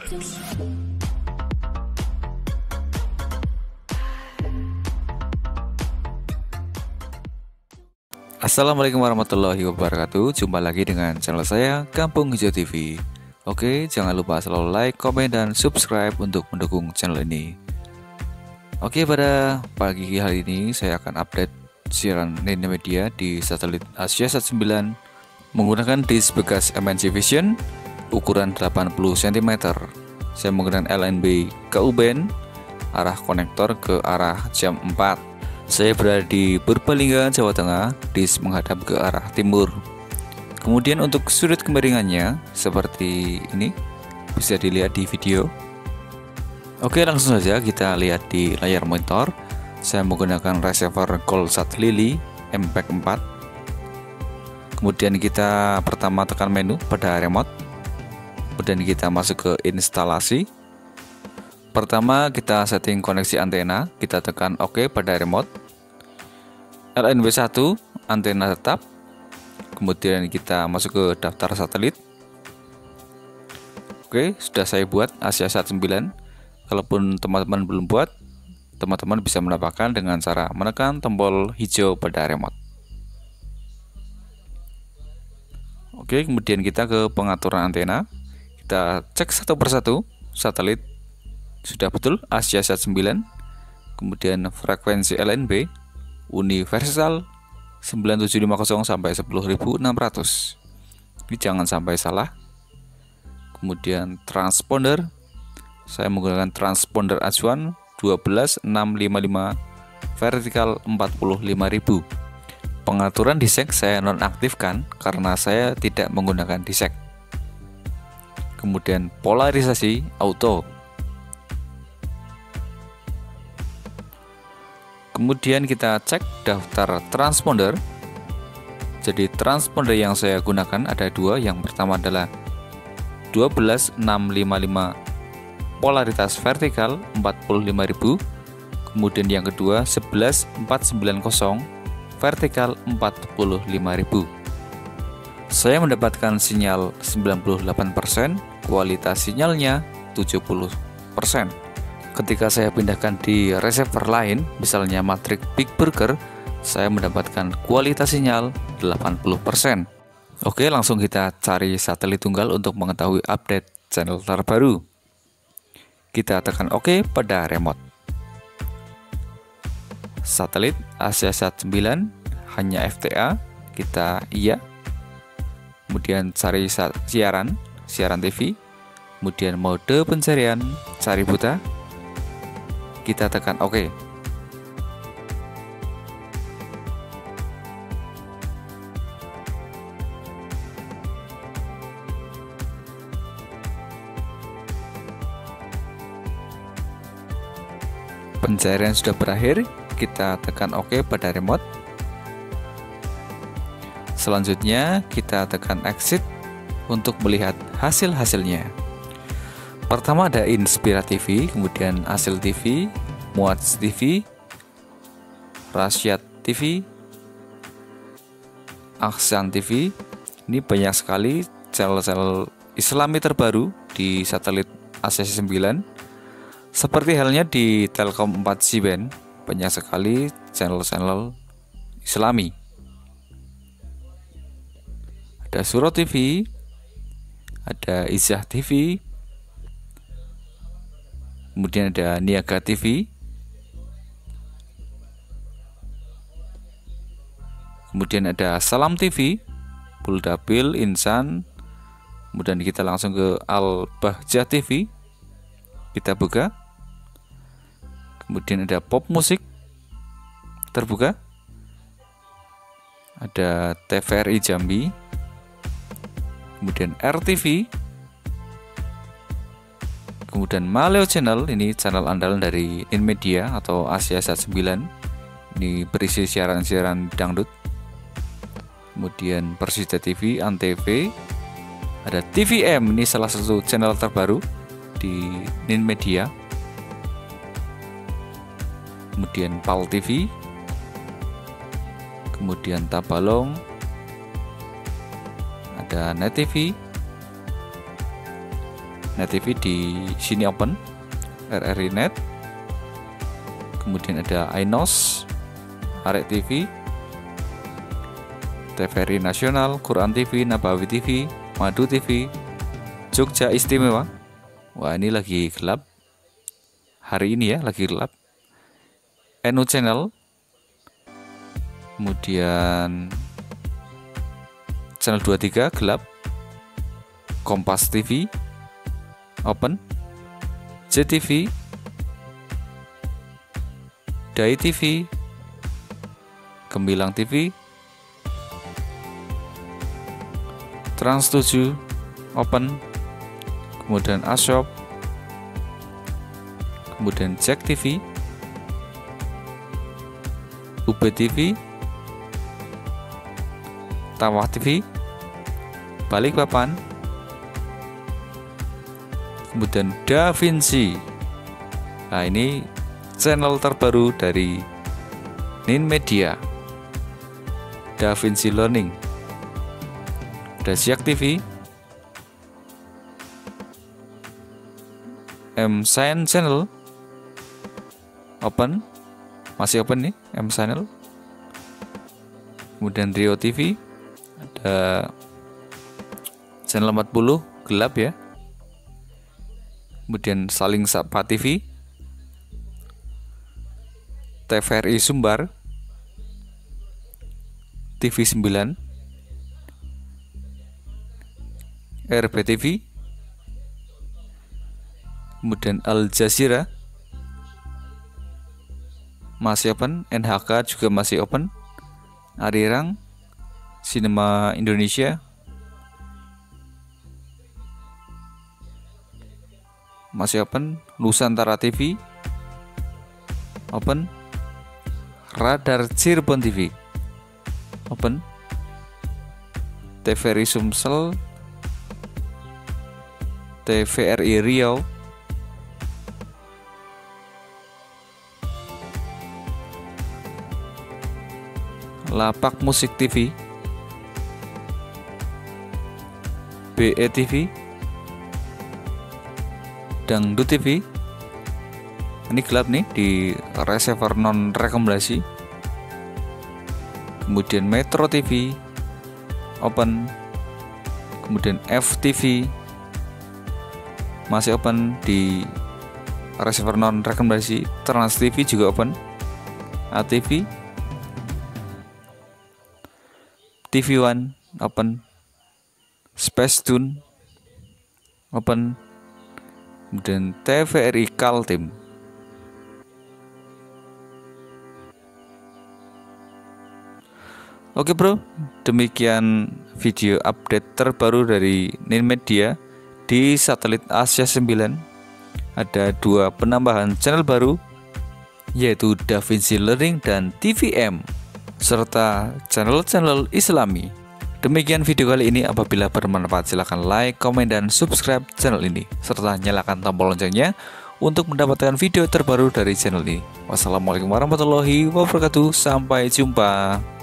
Assalamualaikum warahmatullahi wabarakatuh. Jumpa lagi dengan channel saya, Kampung Hijau TV. Oke, jangan lupa selalu like, komen, dan subscribe untuk mendukung channel ini. Oke, pada pagi hari ini saya akan update siaran Ninmedia di satelit AsiaSat 9 menggunakan disk bekas MNC Vision ukuran 80 cm. Saya menggunakan LNB KU band, arah konektor ke arah jam 4. Saya berada di Purbalingga, Jawa Tengah, disk menghadap ke arah timur. Kemudian untuk sudut kemiringannya seperti ini, bisa dilihat di video. Oke, langsung saja kita lihat di layar monitor. Saya menggunakan receiver Goldsat Lily MPEG 4. Kemudian kita pertama tekan menu pada remote. Kemudian kita masuk ke instalasi. Pertama kita setting koneksi antena, kita tekan OK pada remote. LNB1 antena tetap. Kemudian kita masuk ke daftar satelit. Oke, sudah saya buat AsiaSat 9. Kalaupun teman-teman belum buat, teman-teman bisa mendapatkan dengan cara menekan tombol hijau pada remote. Oke, kemudian kita ke pengaturan antena. Kita cek satu persatu satelit. Sudah betul AsiaSat 9. Kemudian frekuensi LNB universal 9750 sampai 10600. Ini jangan sampai salah. Kemudian transponder, saya menggunakan transponder acuan 12655 vertikal 45000. Pengaturan disek saya nonaktifkan karena saya tidak menggunakan disek. Kemudian polarisasi auto. Kemudian kita cek daftar transponder. Jadi transponder yang saya gunakan ada dua. Yang pertama adalah 12655 polaritas vertikal 45000. Kemudian yang kedua 11490 vertikal 45000. Saya mendapatkan sinyal 98%, kualitas sinyalnya 70%. Ketika saya pindahkan di receiver lain, misalnya Matrix Big Burger, saya mendapatkan kualitas sinyal 80%. Oke, langsung kita cari satelit tunggal untuk mengetahui update channel terbaru. Kita tekan OK pada remote. Satelit AsiaSat 9 hanya FTA, kita iya. Kemudian cari siaran TV. Kemudian mode pencarian, cari buta. Kita tekan OK. Pencarian sudah berakhir, kita tekan OK pada remote. Selanjutnya kita tekan exit untuk melihat hasil-hasilnya. Pertama ada Inspira TV, kemudian Hasil TV, Muats TV, Rasyad TV, Aksan TV. Ini banyak sekali channel-channel Islami terbaru di satelit AsiaSat 9. Seperti halnya di Telkom 4G band, banyak sekali channel-channel Islami. Ada Suro TV, ada Izzah TV, kemudian ada Niaga TV, kemudian ada Salam TV, Buldabil, Insan. Kemudian kita langsung ke Al-Bahjah TV, kita buka. Kemudian ada Pop Musik, terbuka. Ada TVRI Jambi, kemudian RTV, kemudian Maleo Channel, ini channel andalan dari Ninmedia atau AsiaSat 9. Ini berisi siaran-siaran dangdut. Kemudian Persida TV, Antv, ada TVM, ini salah satu channel terbaru di Ninmedia. Kemudian PAL TV, kemudian Tabalong, ada Net TV, Net TV di sini open, RRI Net, kemudian ada Ainos, Arek TV, TVRI Nasional, Quran TV, Nabawi TV, Madu TV, Jogja Istimewa. Wah, ini lagi gelap hari ini ya, lagi gelap. NU Channel, kemudian channel 23 gelap, Kompas TV open, JTV, Dai TV, Gemilang TV, Trans 7 open, kemudian Ashop, kemudian Jack TV, UB TV, Tawah TV, Balikpapan, kemudian Da Vinci. Nah, ini channel terbaru dari Ninmedia, Da Vinci Learning. Ada Siak TV, M Science Channel open, masih open nih M Channel. Kemudian Rio TV, ada channel 40 gelap ya. Kemudian Saling Sapa TV, TVRI Sumbar, TV 9, RBTV, kemudian Al Jazeera masih open, NHK juga masih open, Arirang, Cinema Indonesia masih open, Nusantara TV open, Radar Cirebon TV open, TVRI Sumsel, TVRI Riau, Lapak Musik TV, BE TV, Dangdut TV. Ini gelap nih di receiver non rekomendasi. Kemudian Metro TV open, kemudian FTV masih open di receiver non rekomendasi. Trans TV juga open, ATV, TV One open, Space Tune open, kemudian TVRI Kaltim. Oke bro, demikian video update terbaru dari Ninmedia di satelit Asia 9. Ada 2 penambahan channel baru, yaitu Da Vinci Learning dan TVM, serta channel-channel Islami. Demikian video kali ini. Apabila bermanfaat silahkan like, komen, dan subscribe channel ini, serta nyalakan tombol loncengnya untuk mendapatkan video terbaru dari channel ini. Wassalamualaikum warahmatullahi wabarakatuh. Sampai jumpa.